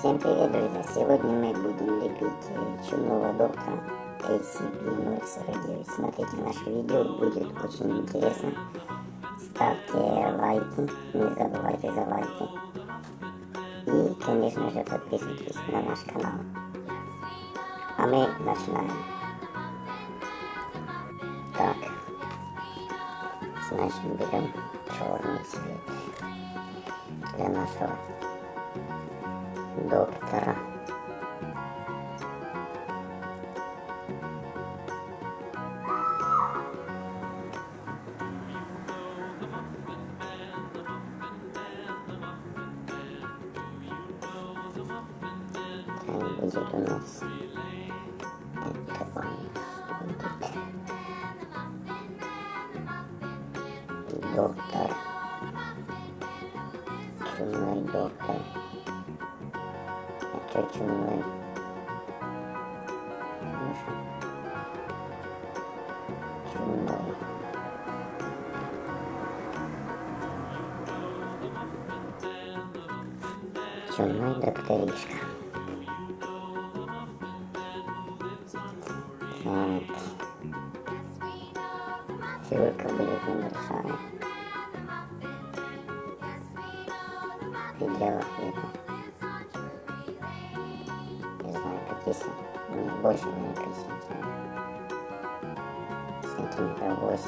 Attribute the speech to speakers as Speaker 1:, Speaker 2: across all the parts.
Speaker 1: Всем привет, друзья! Сегодня мы будем лепить чумного доктора ACB049. Смотрите наше видео, будет очень интересно. Ставьте лайки, не забывайте за лайки. И, конечно же, подписывайтесь на наш канал. А мы начинаем. Так, значит, берем черный цвет для нашего доктора. Так, будет у нас доктор, чумной доктор. А что чумной? Чумной. Чумной докторишка. Так. Фигурка будет небольшая. В пределах где-то. Не знаю, как если. Не больше, наверное, 5 сантиметров. 8.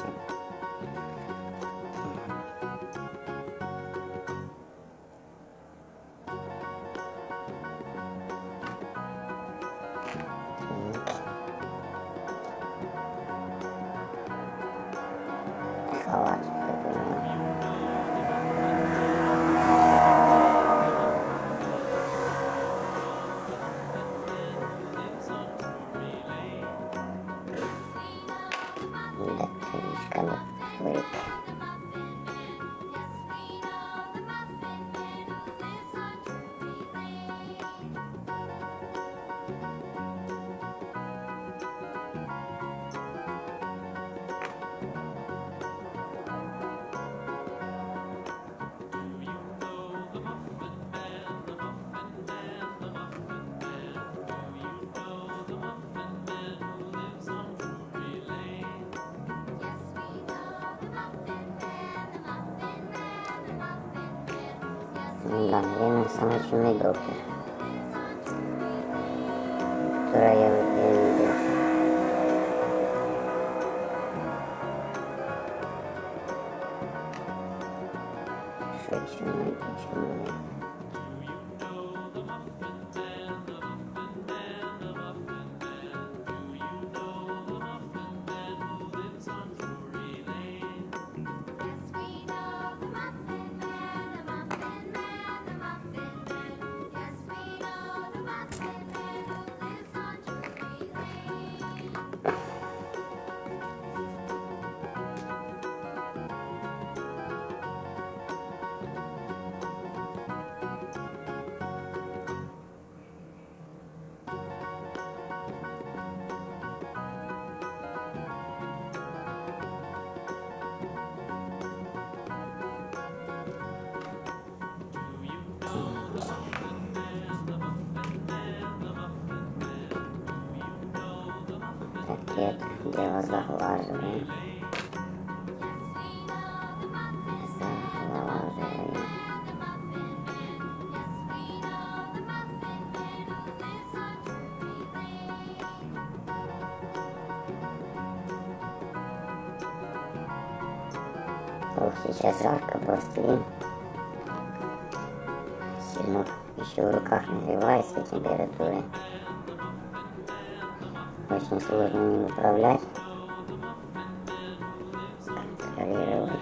Speaker 1: Халат. Докторишка, докторик. Да, наверное, самый чумный доктор, который я видел. Что чумной, то чумной. Пакет для заглаживания. Ох, сейчас жарко просто. Сильно еще в руках нагревается температура. Очень сложно не управлять, контролировать.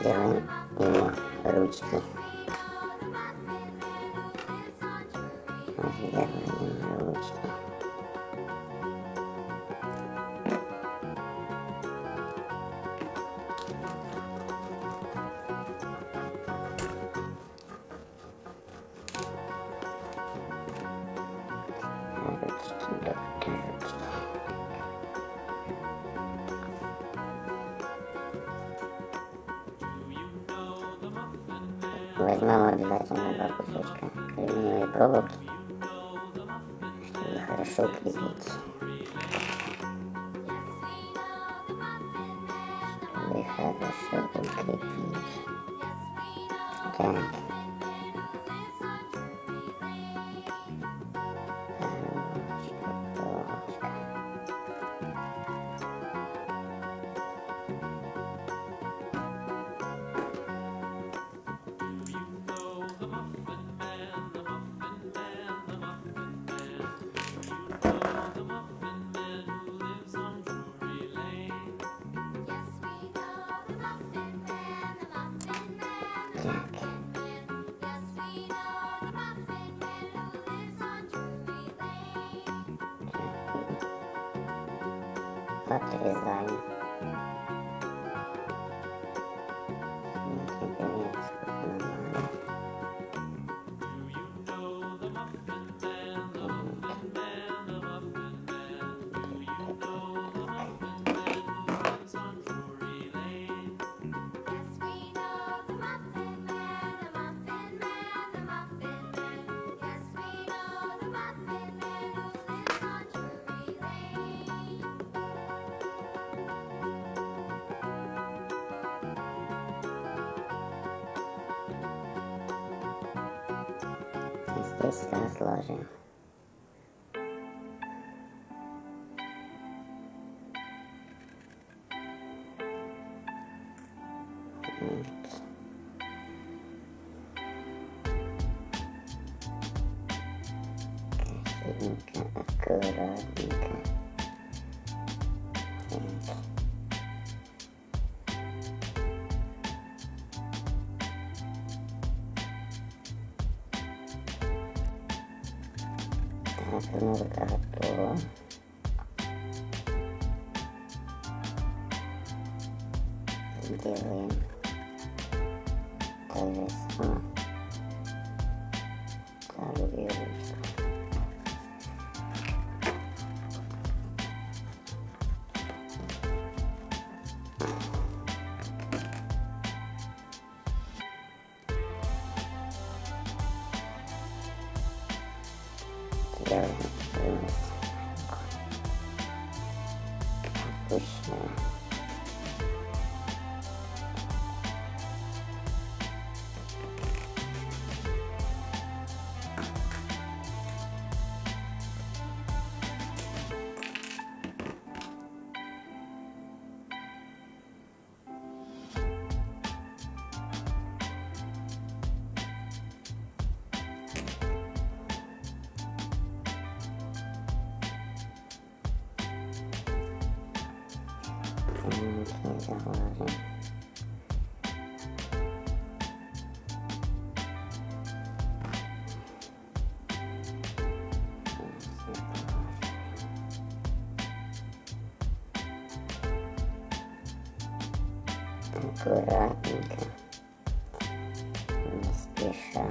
Speaker 1: сделаем ему ручки. Сделаем ручки. Возьмем обязательно 2 кусочка алюминиевой проволоки, чтобы хорошо укрепить. Чтобы хорошо укрепить. Так. Отрезаем. Здесь разложим. Красивенько, аккуратненько. Так, ну готово. Делаем то же самое. Вторую ручку. Делаем вниз. Опущаем. Заложим. Аккуратненько, не спеша.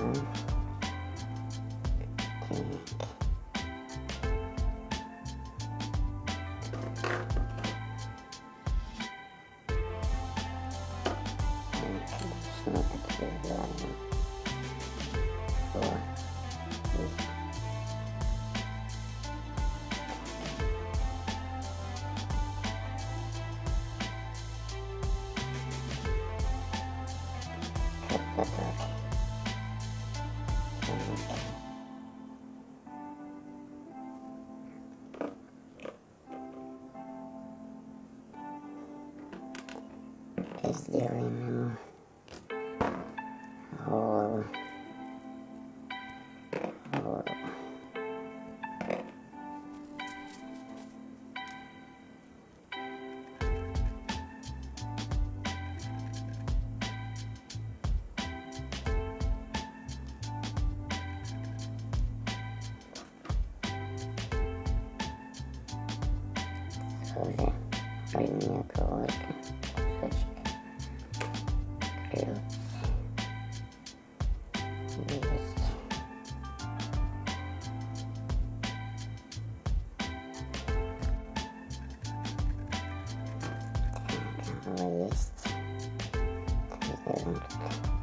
Speaker 1: Сделаем ему голову. тоже алюминиевая проволочка, кусочек, клёц, есть. Так, есть. Так, сделаем тут.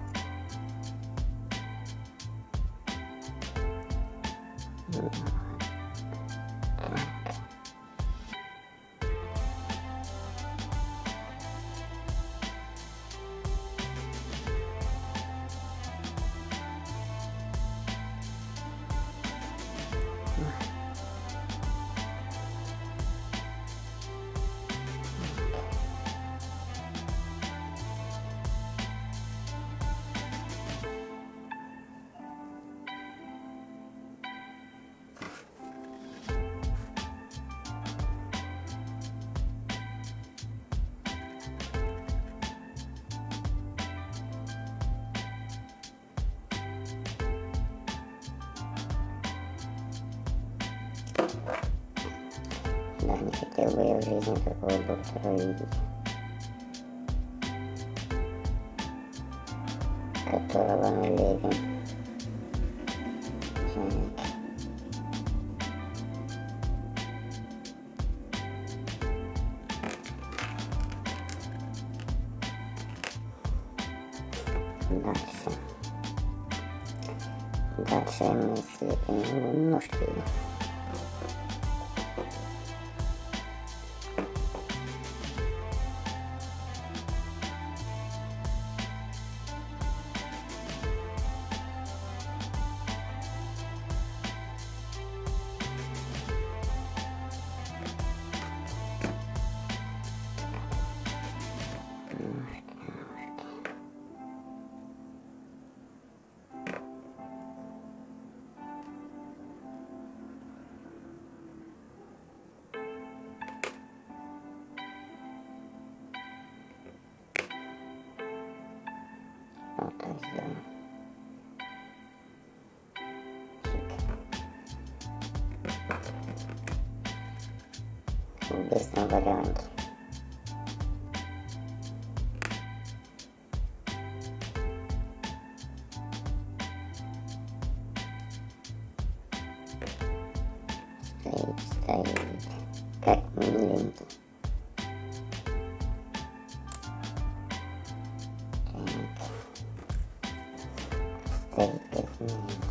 Speaker 1: Да, не хотел бы я в жизни такого доктора видеть, которого мы лепим. Дальше мы слепим его ножки. Вот так сделаем. В быстром варианте. Стоит, как миленький. Стоит как миленький.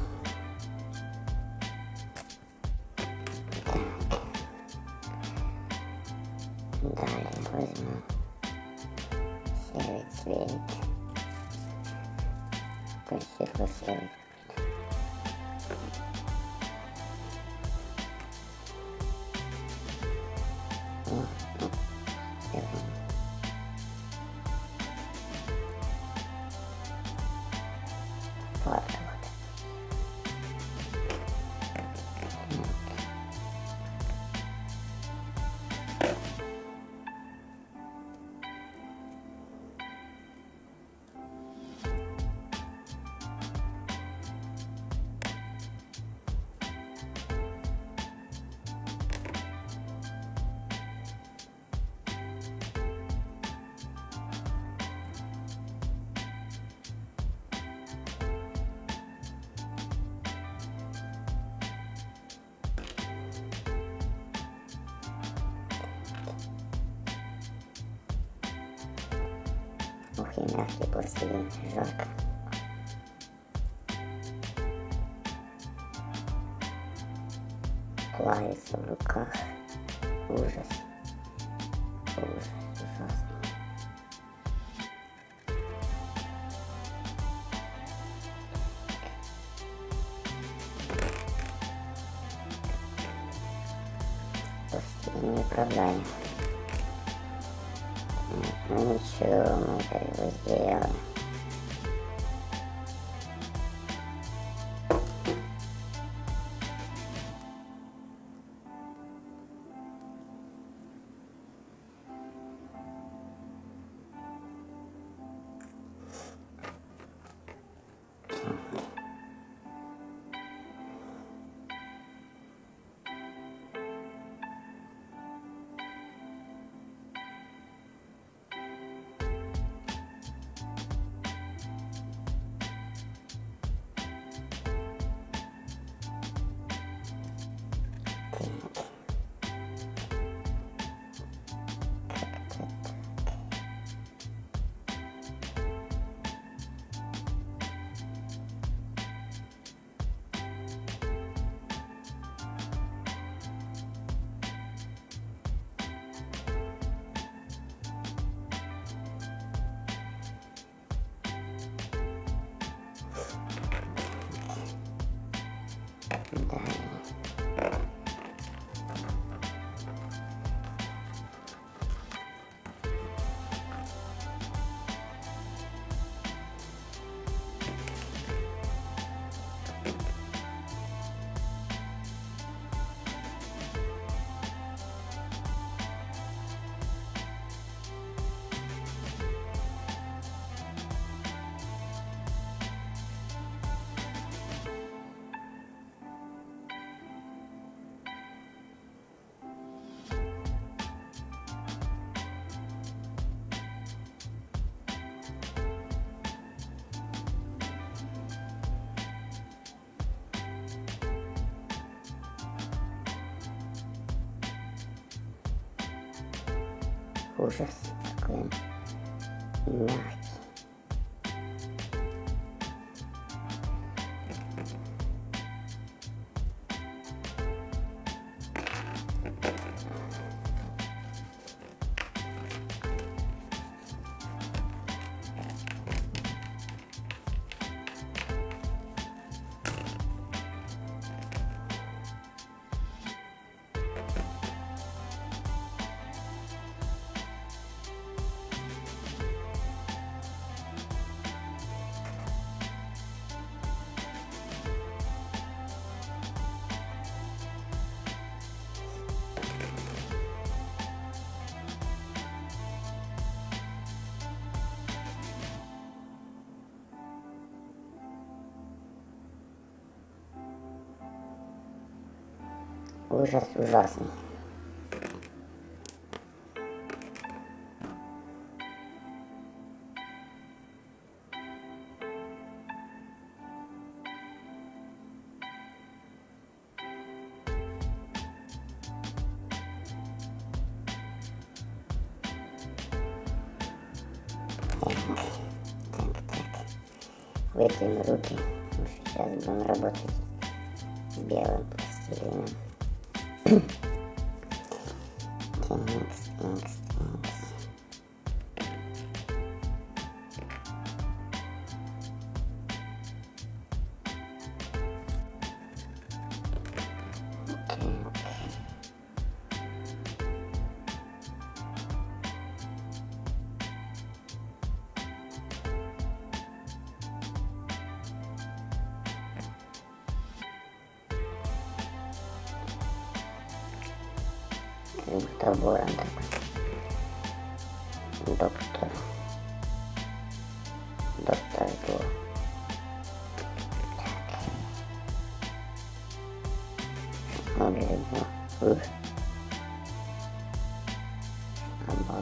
Speaker 1: Далее возьму серый цвет. Такой светло-серый. Вот. Ух, и мягкий пластилин, жарко. Плавится в руках. Ужас. Ужас, ужасный. Пластилин неуправляемый. Ну ничего, мы это его сделаем. Ужас такой мягкий. Ужас ужасный. Вытрем руки. Сейчас будем работать с белым пластилином. Тэнкс. Бутербродом такой. Доктор Зло. Обязательно. Собака.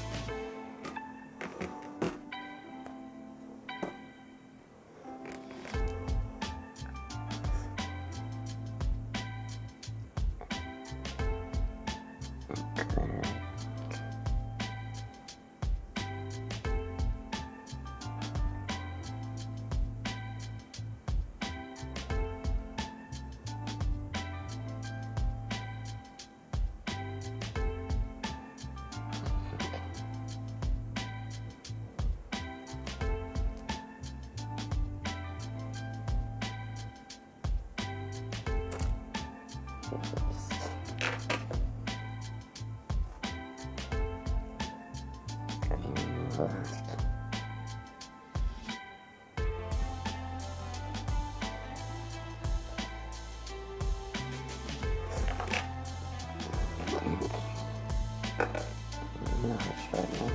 Speaker 1: Много черного.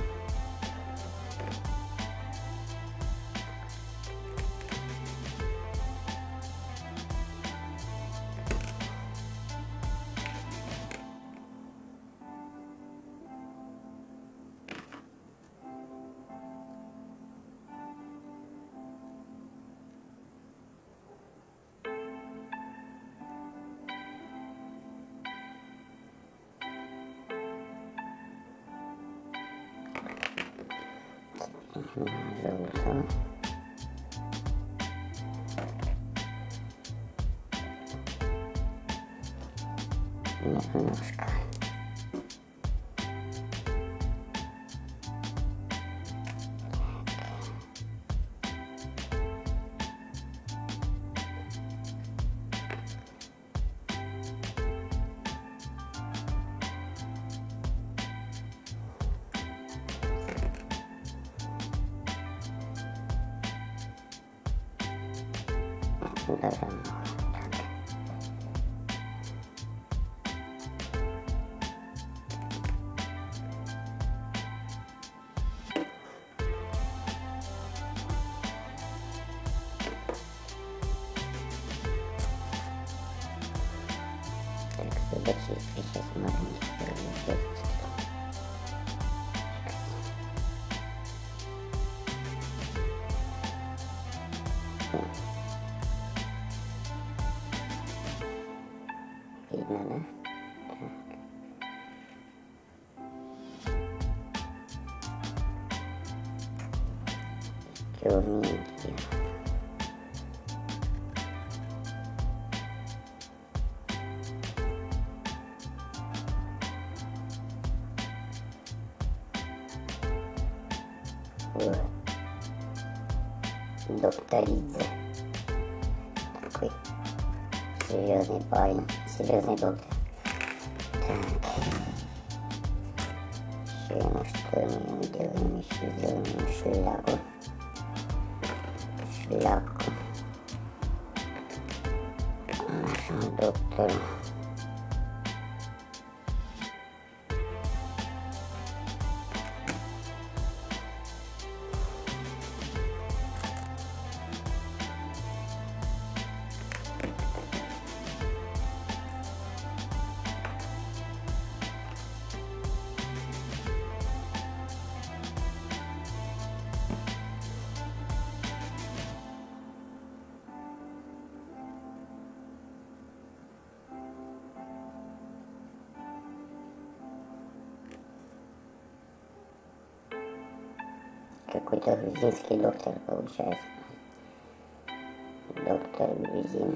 Speaker 1: желтого. Немножко. Даже так, зачистки сейчас маленький пролететь. Видно, да? Черненький. Доктор Ридзе. Такой серьезный парень, серьезный доктор. Так. Еще ему что мы делаем? Еще сделаем ему шляпу. Шляпку нашему доктору. Какой-то грузинский доктор получается. Доктор Грузин.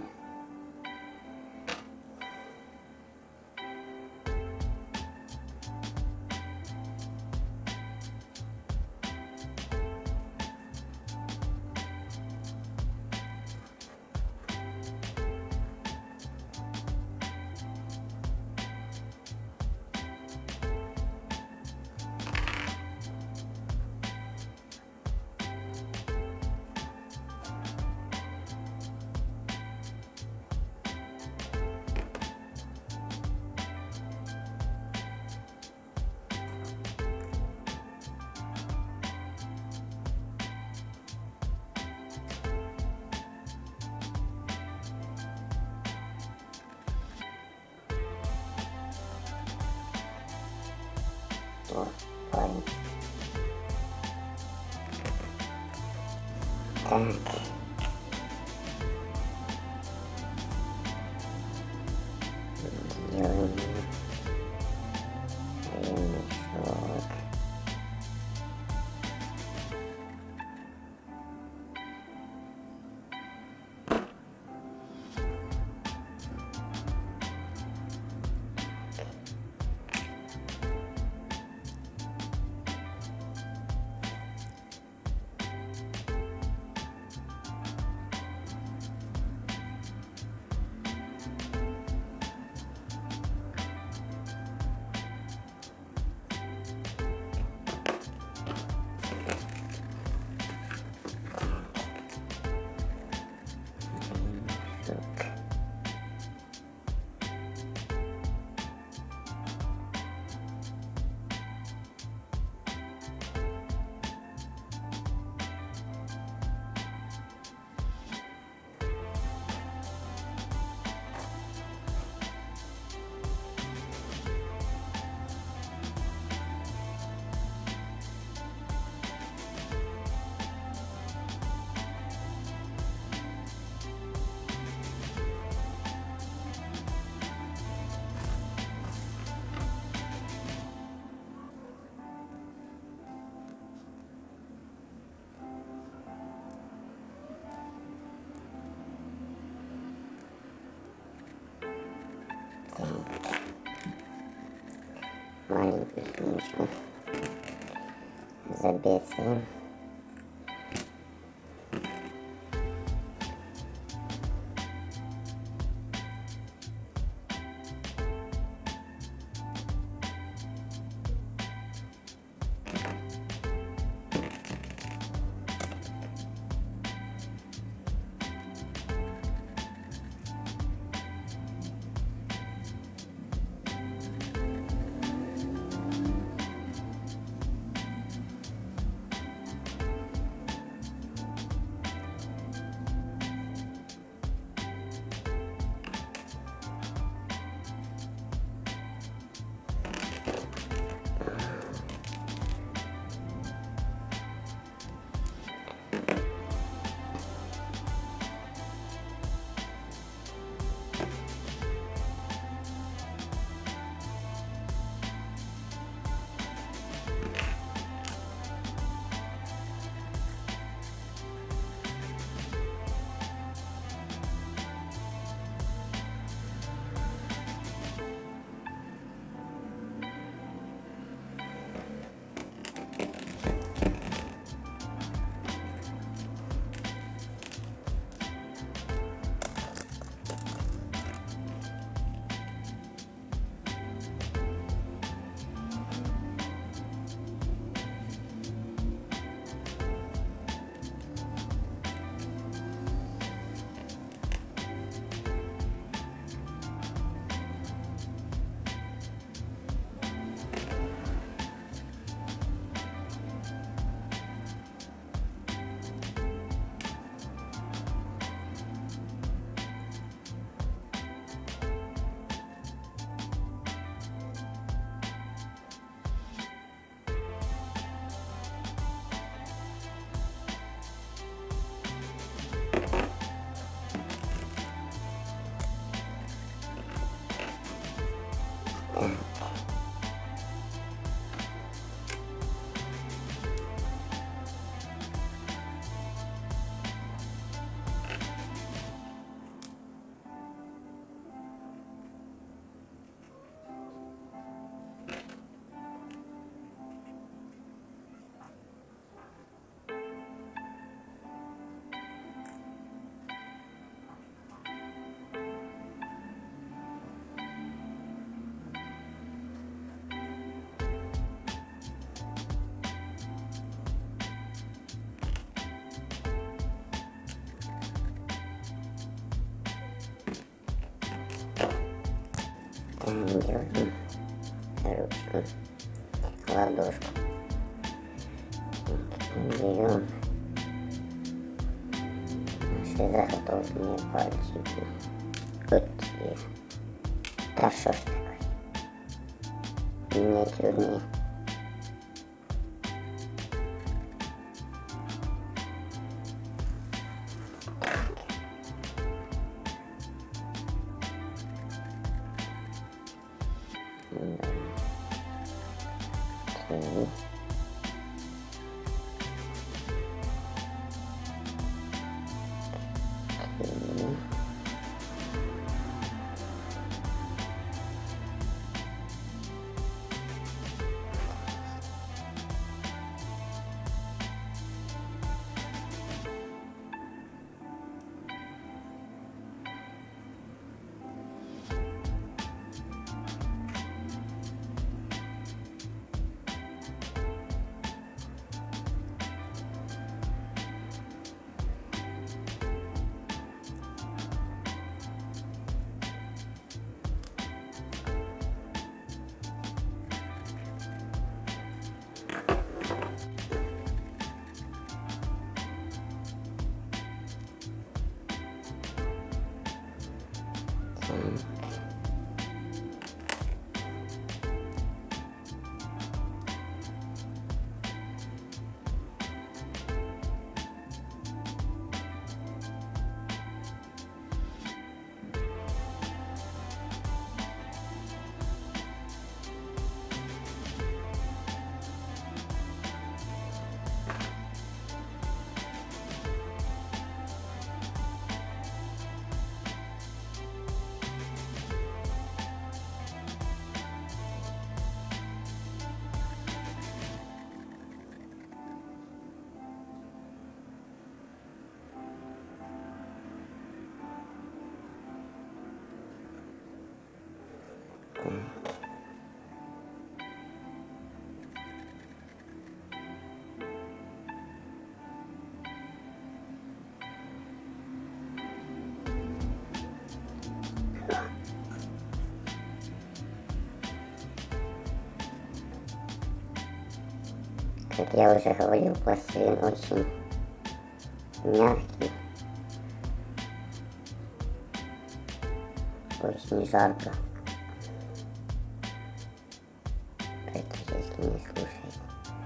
Speaker 1: О, парень. Так. Делаем ремешок. специи. Делаем ручку, ладошку. Берем наши заготовленные пальчики. Вот тебе. Да что ж такое? Миниатюрные. Окей. Как я уже говорил, пластилин очень мягкий, очень жарко, практически не слушает.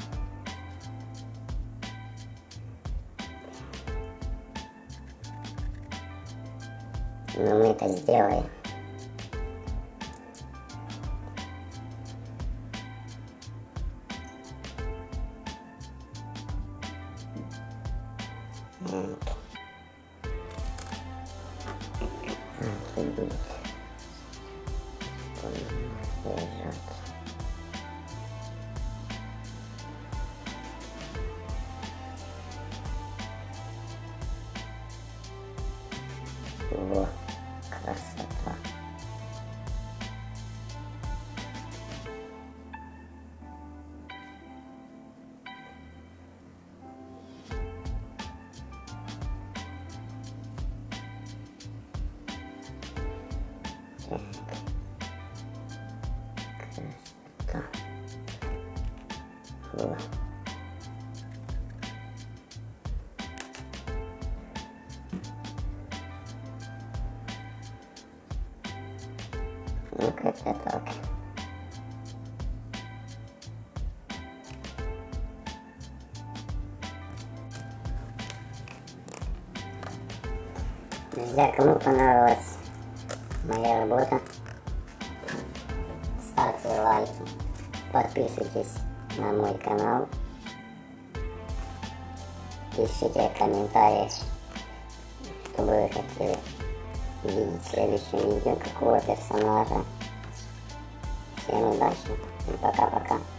Speaker 1: Но мы это сделаем. Так и будет лежать. Во, красота. Красота. Во. Ну как-то так. Друзья, кому понравилась моя работа, ставьте лайки, подписывайтесь на мой канал, пишите комментарии, что вы хотели видеть в следующем видео, какого персонажа. Всем удачи и пока-пока.